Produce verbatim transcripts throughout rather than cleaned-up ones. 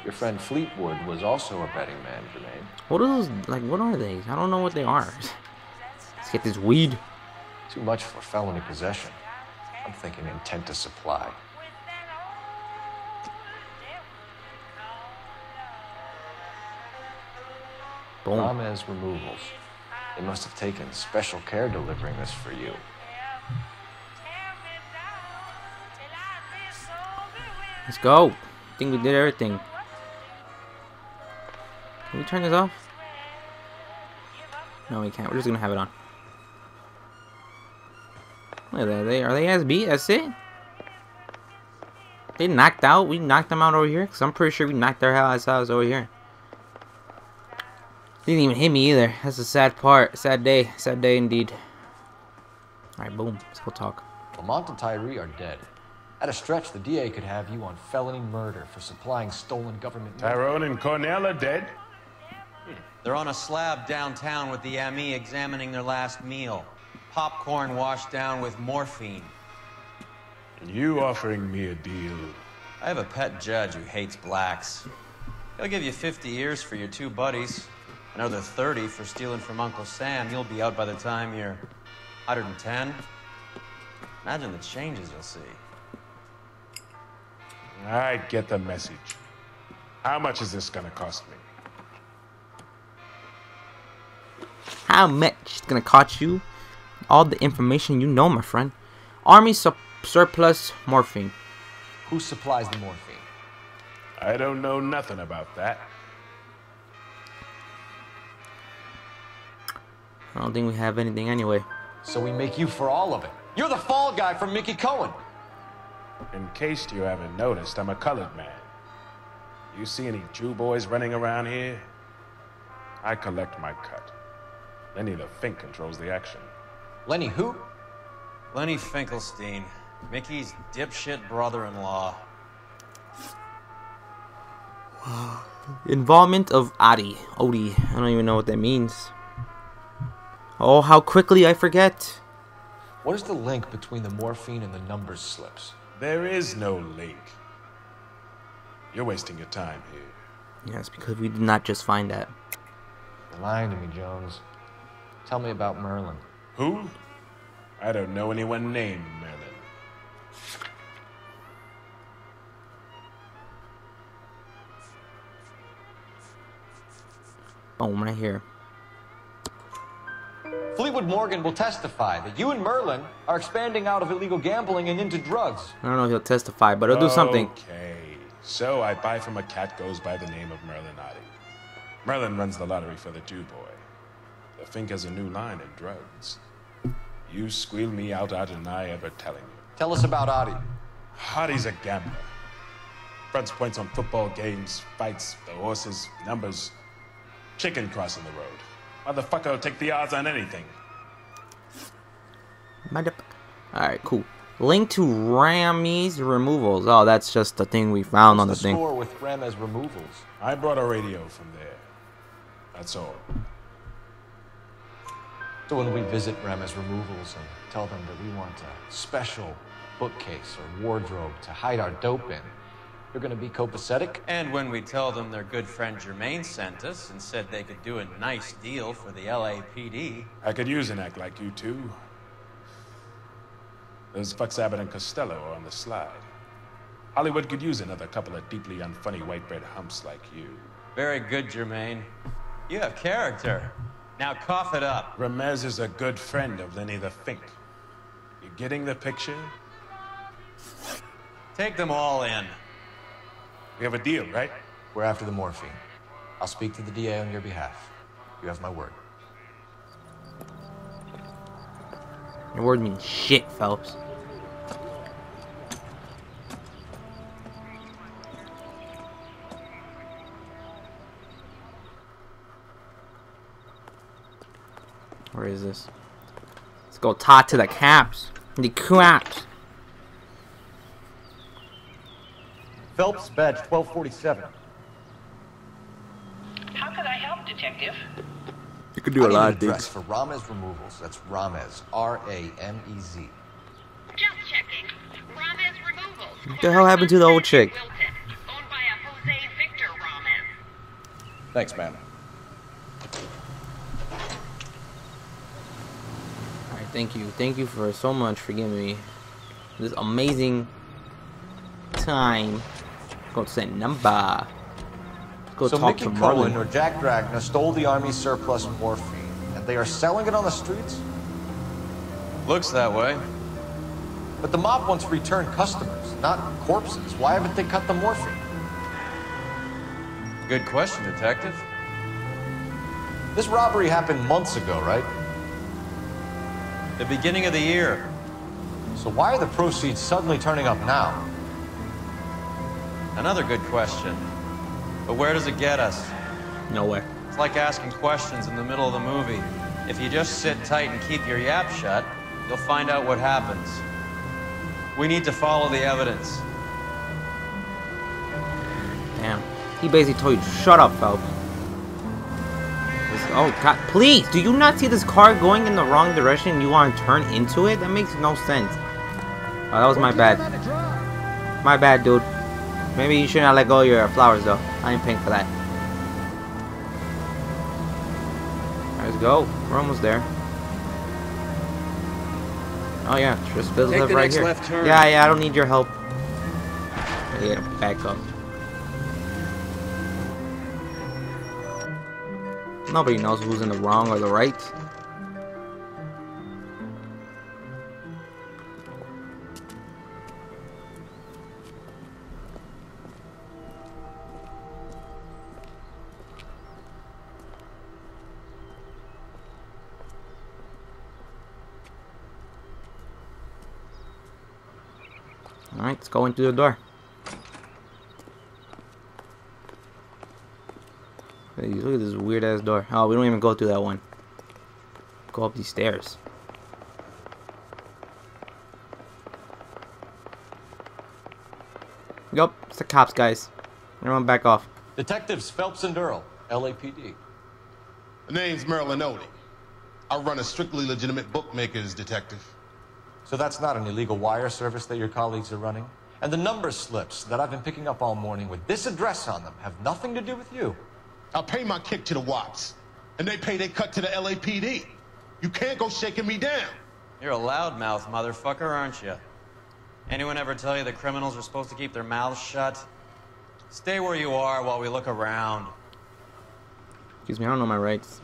Your friend Fleetwood was also a betting man, Jermaine. What are those, like, what are they? I don't know what they are. Let's get this weed. Too much for felony possession. I'm thinking intent to supply. Boom. Ramez Removals. They must have taken special care delivering this for you. Let's go. I think we did everything. Can we turn this off? No, we can't. We're just gonna have it on. Look at that. They are they as beat? That's it. They knocked out. We knocked them out over here. Cause I'm pretty sure we knocked their ass out over here. Didn't even hit me either. That's a sad part. Sad day. Sad day indeed. All right, boom. Let's go talk. Lamont and Tyree are dead. At a stretch, the D A could have you on felony murder for supplying stolen government money. Tyrone and Cornell are dead? They're on a slab downtown with the M E examining their last meal. Popcorn washed down with morphine. And you offering me a deal? I have a pet judge who hates blacks. He'll give you fifty years for your two buddies. Another thirty for stealing from Uncle Sam. You'll be out by the time you're one hundred ten. Imagine the changes you'll see. I get the message. How much is this gonna cost me? How much it's gonna cost you? All the information you know, my friend. Army su surplus morphine. Who supplies the morphine? I don't know nothing about that. I don't think we have anything anyway. So we make you for all of it. You're the fall guy from Mickey Cohen. In case you haven't noticed, I'm a colored man. You see any Jew boys running around here? I collect my cut. Lenny the Fink controls the action. Lenny who? Lenny Finkelstein, Mickey's dipshit brother-in-law. Involvement of Adi. Odie. I don't even know what that means. Oh, how quickly I forget. What is the link between the morphine and the numbers slips? There is no link. You're wasting your time here. Yes, because we did not just find that. You're lying to me, Jones. Tell me about Merlin. Who? I don't know anyone named Merlin. Boom, right here. Fleetwood Morgan will testify that you and Merlin are expanding out of illegal gambling and into drugs. I don't know if he'll testify, but he'll do something. Okay. So I buy from a cat goes by the name of Merlin Adi. Merlin runs the lottery for the Jew boy. The Fink has a new line in drugs. You squeal me out, I deny ever telling you. Tell us about Adi. Adi's a gambler. Fronts points on football games, fights, the horses, numbers. Chicken crossing the road. Motherfucker will take the odds on anything. Alright, cool. Link to Ramez Removals. Oh, that's just the thing we found What's on the, the thing. score with Ramez Removals? I brought a radio from there. That's all. So when we visit Ramez Removals and tell them that we want a special bookcase or wardrobe to hide our dope in, you're gonna be copacetic? And when we tell them their good friend Jermaine sent us and said they could do a nice deal for the L A P D. I could use an act like you two. Those fucks Abbott and Costello are on the slide. Hollywood could use another couple of deeply unfunny white bread humps like you. Very good, Jermaine. You have character. Now cough it up. Ramez is a good friend of Lenny the Fink. You getting the picture? Take them all in. We have a deal, right? We're after the morphine. I'll speak to the D A on your behalf. You have my word. Your word means shit, Phelps. Where is this? Let's go talk to the caps. The caps. Phelps, badge twelve forty-seven. How could I help, Detective? You could do a I lot need of an address things. for Ramez Removals. That's Ramez. R A M E Z. Just checking. Ramez Removals. What the hell happened to the old chick? Wilton, owned by a Jose Victor Thanks, man. Alright, thank you. Thank you for so much for giving me this amazing time. Go to that number. Go so talk Mickey to Cohen Marlon. or Jack Dragna stole the Army's surplus morphine, and they are selling it on the streets? Looks that way. But the mob wants return customers, not corpses. Why haven't they cut the morphine? Good question, Detective. This robbery happened months ago, right? The beginning of the year. So why are the proceeds suddenly turning up now? Another good question. But where does it get us? Nowhere. It's like asking questions in the middle of the movie. If you just sit tight and keep your yap shut, you'll find out what happens. We need to follow the evidence. Damn. He basically told you to shut up, Phelps. This, oh, God. Please! Do you not see this car going in the wrong direction and you want to turn into it? That makes no sense. Oh, that was my bad. My bad, dude. Maybe you shouldn't have let go of your flowers, though. I ain't paying for that. Let's go. We're almost there. Oh, yeah. Just fizzle Take up the right next here. left turn. Yeah, yeah, I don't need your help. Yeah, back up. Nobody knows who's in the wrong or the right. Alright, let's go in through the door. Hey, look at this weird ass door. Oh, we don't even go through that one. Go up these stairs. Yup, it's the cops, guys. Everyone back off. Detectives Phelps and Earl, L A P D. The name's Merlin Odie. I run a strictly legitimate bookmakers detective. So that's not an illegal wire service that your colleagues are running? And the number slips that I've been picking up all morning with this address on them have nothing to do with you. I pay my kick to the Watts, and they pay their cut to the L A P D. You can't go shaking me down. You're a loudmouth motherfucker, aren't you? Anyone ever tell you that criminals are supposed to keep their mouths shut? Stay where you are while we look around. Excuse me, I don't know my rights.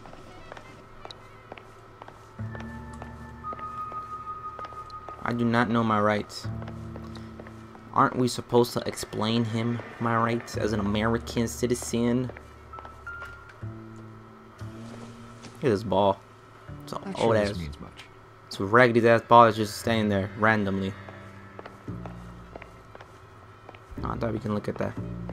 I do not know my rights. Aren't we supposed to explain him my rights as an American citizen? Look at this ball. It's an Not old sure ass. this means much. It's a raggedy ass ball that's just staying there randomly. Oh, I thought we can look at that.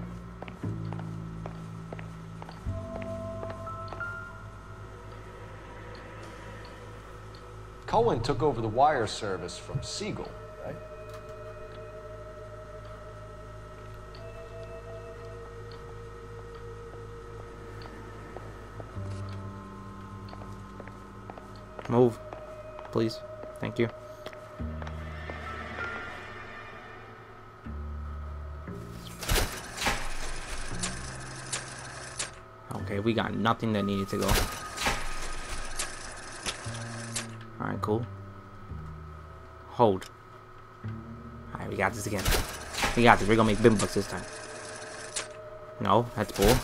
Cohen took over the wire service from Siegel, right? Move, please. Thank you. Okay, we got nothing that needed to go. Alright, cool. Hold. Alright, we got this again. We got this. We're gonna make bim bucks this time. No, that's bull.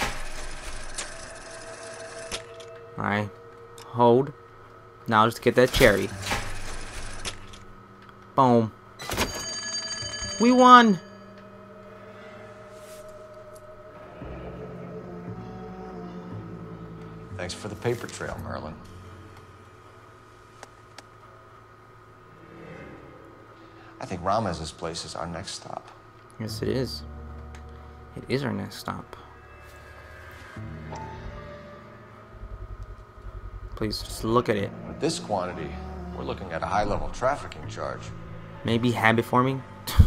Alright. Hold. Now just get that cherry. Boom. We won! Thanks for the paper trail, Merlin. I think Ramez's place is our next stop. Yes, it is. It is our next stop. Please, just look at it. With this quantity, we're looking at a high-level trafficking charge. Maybe habit forming?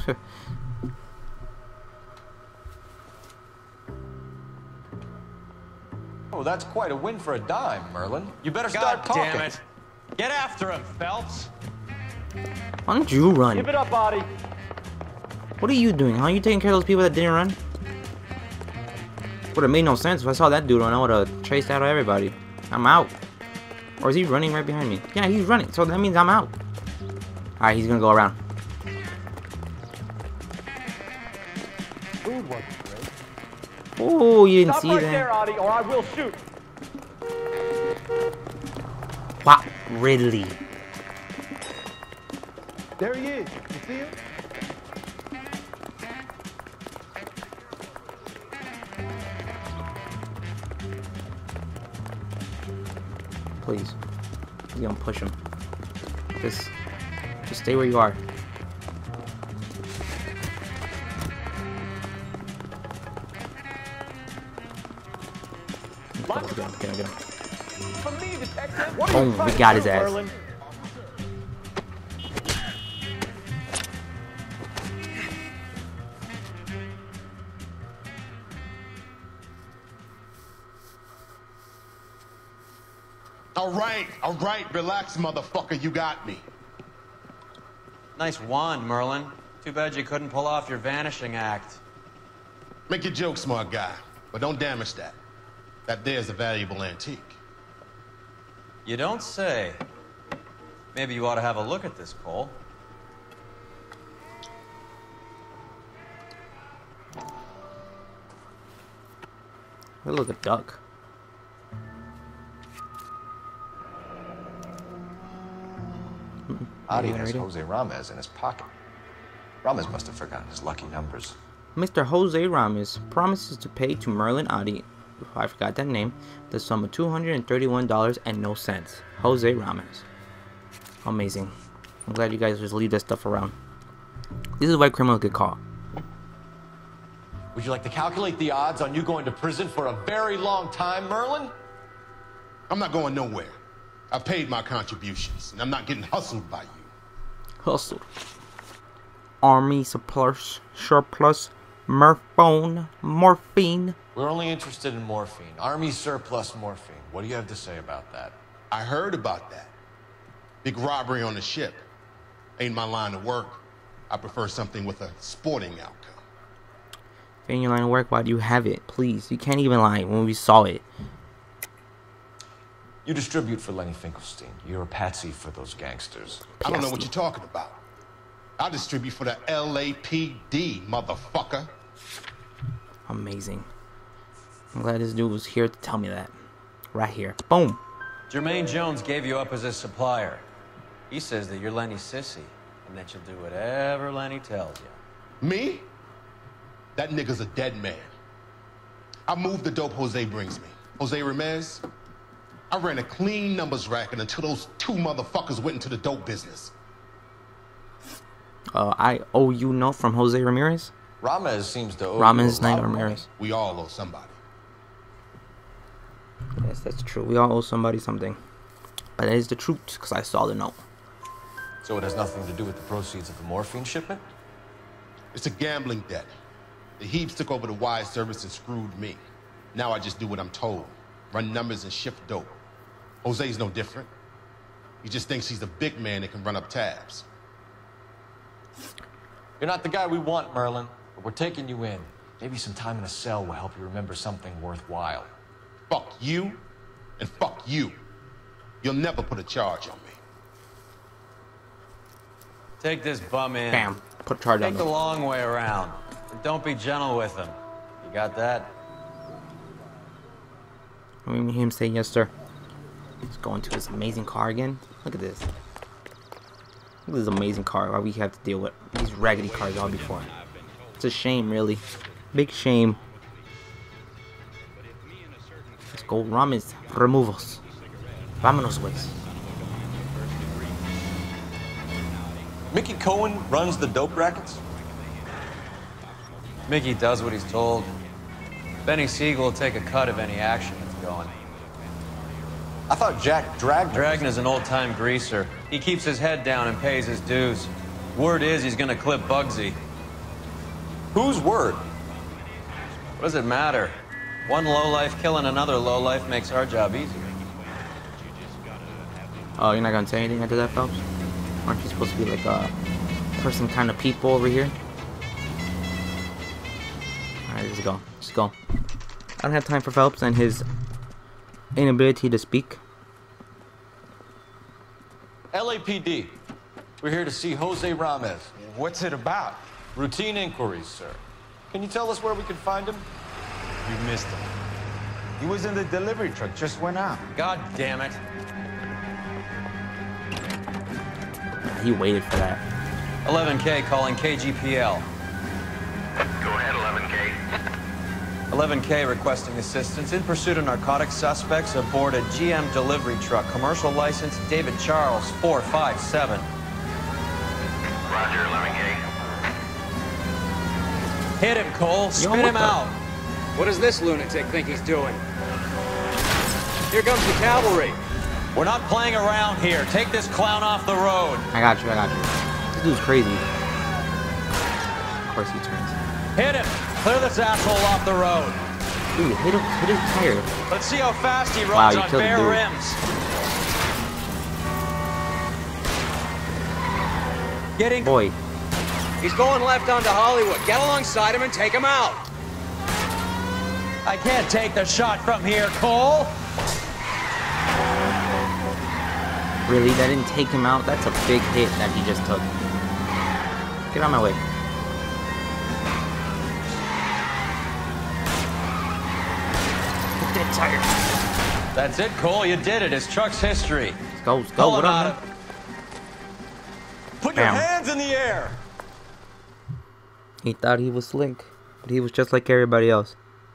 Oh, that's quite a win for a dime, Merlin. You better God start talking. damn it. Get after him, Phelps. Why don't you run? Give it up, body. What are you doing? How are you taking care of those people that didn't run? Would have made no sense if I saw that dude and I would have chased out everybody. I'm out. Or is he running right behind me? Yeah, he's running. So that means I'm out. Alright, he's gonna go around. Food wasn't great. Oh, you didn't Stop see right that. there, Audie, or I will shoot. Wow, Ridley. There he is. You see him? Please. He's gonna push him. Just, just stay where you are. Get him, get him, get him, get him. For me, detective. What are Boom, you trying we got to his do, ass. Merlin? All right, all right, relax, motherfucker. You got me. Nice wand, Merlin. Too bad you couldn't pull off your vanishing act. Make your joke, smart guy, but don't damage that. That there's a valuable antique. You don't say. Maybe you ought to have a look at this, Cole. That look a duck. Adi Yeah, has right here. Jose Ramos in his pocket. Ramos must have forgotten his lucky numbers. Mister Jose Ramos promises to pay to Merlin Adi, I forgot that name, the sum of two hundred thirty-one dollars and no cents. Jose Ramos. Amazing. I'm glad you guys just leave that stuff around. This is why criminals get caught. Would you like to calculate the odds on you going to prison for a very long time, Merlin? I'm not going nowhere. I paid my contributions, and I'm not getting hustled by you. Hustled. Army surplus, surplus, Murphone, morphine. We're only interested in morphine. Army surplus morphine. What do you have to say about that? I heard about that. Big robbery on the ship. Ain't my line of work. I prefer something with a sporting outcome. If ain't your line of work, why do you have it? Please, you can't even lie when we saw it. You distribute for Lenny Finkelstein. You're a patsy for those gangsters. I don't know what you're talking about. I distribute for the L A P D, motherfucker. Amazing. I'm glad this dude was here to tell me that. Right here. Boom. Jermaine Jones gave you up as his supplier. He says that you're Lenny's sissy, and that you'll do whatever Lenny tells you. Me? That nigga's a dead man. I moved the dope Jose brings me. Jose Ramirez? I ran a clean numbers racket until those two motherfuckers went into the dope business. Uh, I owe you note from Jose Ramirez? Ramos seems to owe Ramos, you a lot not of money. Ramirez. We all owe somebody. Yes, that's true. We all owe somebody something. But that is the truth, because I saw the note. So it has nothing to do with the proceeds of the morphine shipment? It's a gambling debt. The Heaps took over the wire service and screwed me. Now I just do what I'm told. Run numbers and shift dope. Jose's no different. He just thinks he's the big man that can run up tabs. You're not the guy we want, Merlin, but we're taking you in. Maybe some time in a cell will help you remember something worthwhile. Fuck you, and fuck you. You'll never put a charge on me. Take this bum in. Bam. Put charge on Take the him. long way around. And don't be gentle with him. You got that? I mean, him say yes, sir. He's going to this amazing car again. Look at this. Look at this amazing car. Why we have to deal with these raggedy cars all before. It's a shame, really. Big shame. Let's go. Ramos. Removals. Vámonos, pues. Mickey Cohen runs the dope rackets? Mickey does what he's told. Benny Siegel will take a cut of any action that's going. I thought Jack Dragner... Dragner's an old-time greaser. He keeps his head down and pays his dues. Word is he's gonna clip Bugsy. Whose word? What does it matter? One lowlife killing another lowlife makes our job easier. Oh, you're not gonna say anything after that, Phelps? Aren't you supposed to be like a person kind of people over here? Alright, let's go. Let's go. I don't have time for Phelps and his inability to speak. L A P D. We're here to see Jose Ramez. What's it about? Routine inquiries, sir. Can you tell us where we can find him? You missed him. He was in the delivery truck, just went out. God damn it. He waited for that. eleven K calling K G P L. Go ahead, eleven K. eleven K requesting assistance in pursuit of narcotic suspects aboard a G M delivery truck. Commercial license David Charles four five seven. Roger, eleven K. Hit him, Cole. Spit what him the- out. What does this lunatic think he's doing? Here comes the cavalry. We're not playing around here. Take this clown off the road. I got you, I got you. This dude's crazy. Of course he turns. Hit him. Clear this asshole off the road. Dude, hit him, hit his tire. Let's see how fast he Wow, runs you on killed the bare dude. rims. Getting... Boy, He's going left onto Hollywood. Get alongside him and take him out. I can't take the shot from here, Cole. really? That didn't take him out? That's a big hit that he just took. Get out of my way. Hit that tire. That's it, Cole. You did it. His truck's history. Let's go, let's go. Pull What him up, out man? of... Put your Bam. hands in the air. He thought he was slick, but he was just like everybody else.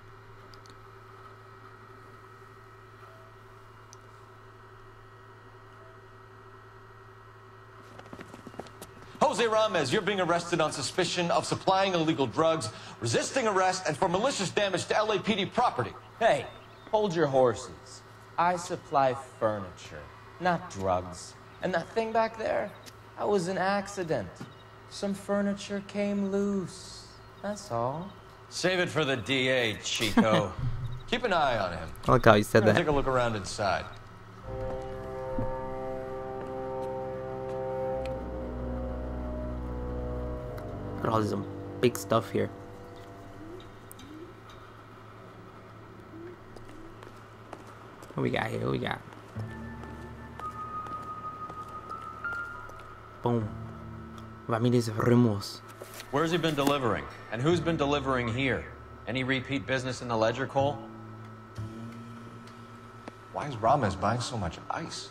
Jose Ramez, you're being arrested on suspicion of supplying illegal drugs, resisting arrest, and for malicious damage to L A P D property. Hey, hold your horses. I supply furniture, not drugs. And that thing back there, that was an accident. Some furniture came loose. That's all. Save it for the D A, Chico. Keep an eye on him. I like how you said I'm gonna that. take a look around inside. Got all this um, big stuff here. What we got here? What we got? Boom. Ramirez Ramos. Where's he been delivering? And who's been delivering here? Any repeat business in the ledger, Cole? Why is Ramez buying so much ice?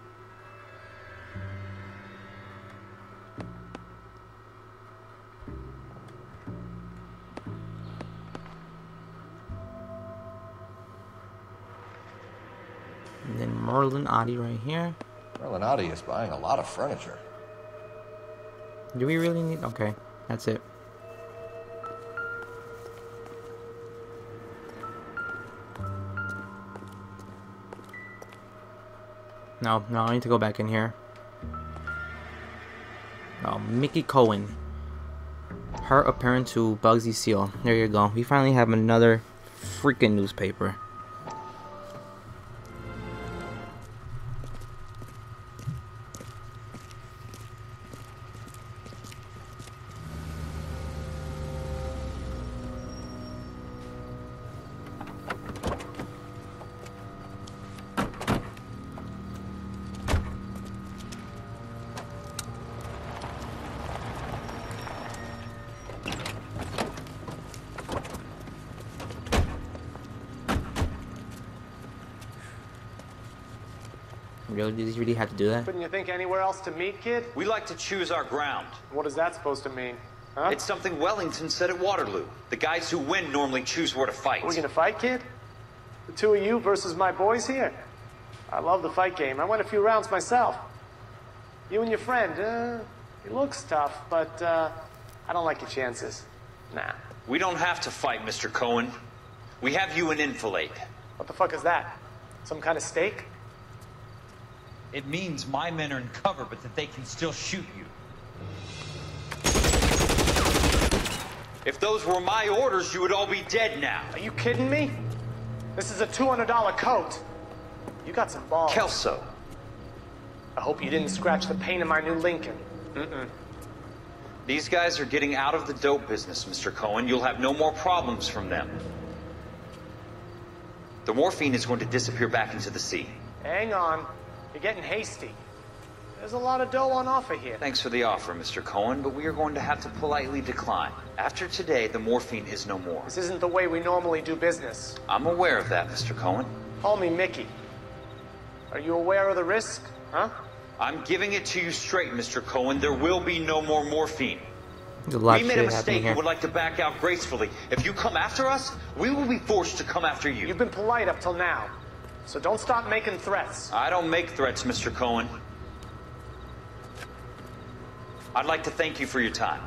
And then Merlin Adi right here. Merlinati is buying a lot of furniture. Do we really need? Okay, that's it. No, no, I need to go back in here. Oh, Mickey Cohen. Her apparent to Bugsy Seal. There you go. We finally have another freaking newspaper. Really? Did he really have to do that? Couldn't you think anywhere else to meet, kid? We like to choose our ground. What is that supposed to mean? Huh? It's something Wellington said at Waterloo. The guys who win normally choose where to fight. Are we gonna fight, kid? The two of you versus my boys here? I love the fight game. I went a few rounds myself. You and your friend, uh, he looks tough, but, uh, I don't like your chances. Nah. We don't have to fight, Mister Cohen. We have you in enfilade. What the fuck is that? Some kind of steak? It means my men are in cover, but that they can still shoot you. If those were my orders, you would all be dead now. Are you kidding me? This is a two hundred dollar coat. You got some balls. Kelso. I hope you didn't scratch the paint of my new Lincoln. Mm-mm. These guys are getting out of the dope business, Mister Cohen. You'll have no more problems from them. The morphine is going to disappear back into the sea. Hang on. You're getting hasty. There's a lot of dough on offer here. Thanks for the offer, Mister Cohen, but we are going to have to politely decline. After today, the morphine is no more. This isn't the way we normally do business. I'm aware of that, Mister Cohen. Call me Mickey. Are you aware of the risk, huh? I'm giving it to you straight, Mister Cohen. There will be no more morphine. There's a lot we of made shit a mistake happening and here. would like to back out gracefully. If you come after us, we will be forced to come after you. You've been polite up till now, so don't stop making threats. I don't make threats, Mister Cohen. I'd like to thank you for your time.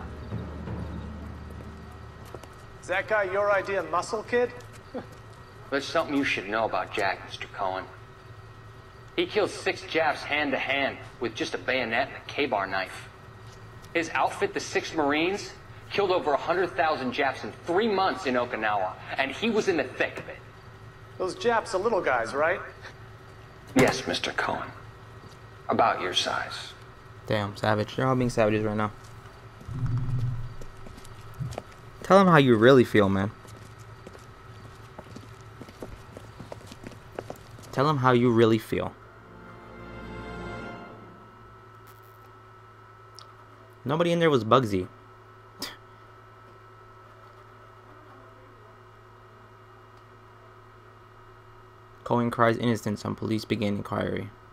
Is that guy your idea, Muscle Kid? There's something you should know about Jack, Mister Cohen. He killed six Japs hand to hand with just a bayonet and a K-bar knife. His outfit, the Sixth Marines, killed over one hundred thousand Japs in three months in Okinawa, and he was in the thick of it. Those Japs are little guys, right? Yes, Mister Cohen. About your size. Damn, savage. They're all being savages right now. Tell them how you really feel, man. Tell them how you really feel. Nobody in there was Bugsy. Cohen cries innocence on police begin inquiry.